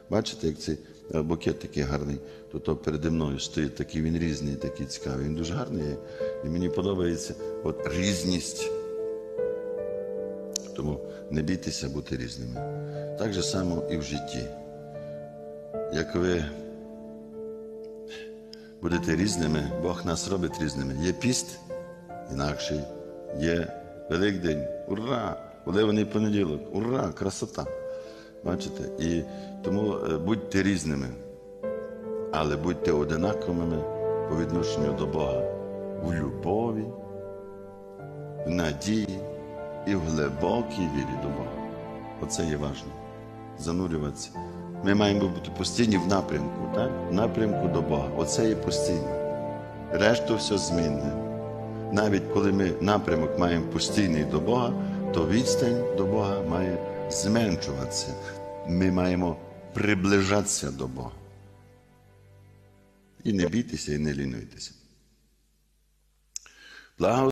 Бачите, як цей букет такий гарний. Тут переді мною стоїть такий, він різний, такий цікавий. Він дуже гарний і мені подобається от різність. Тому не бійтеся бути різними. Так же само і в житті. Як ви будете різними, Бог нас робить різними. Є піст інакший, є Великдень, ура! Уливаний понеділок, ура, красота. Бачите? І тому будьте різними, але будьте одинаковими по відношенню до Бога в любові, в надії і в глибокій вірі до Бога. Оце є важливо. Занурюватися. Ми маємо бути постійні в напрямку, так? В напрямку до Бога. Оце є постійно. Решту все змінне. Навіть коли ми напрямок маємо постійний до Бога, то відстань до Бога має зменшуватися. Ми маємо приближатися до Бога. І не бійтеся, і не лінуйтеся.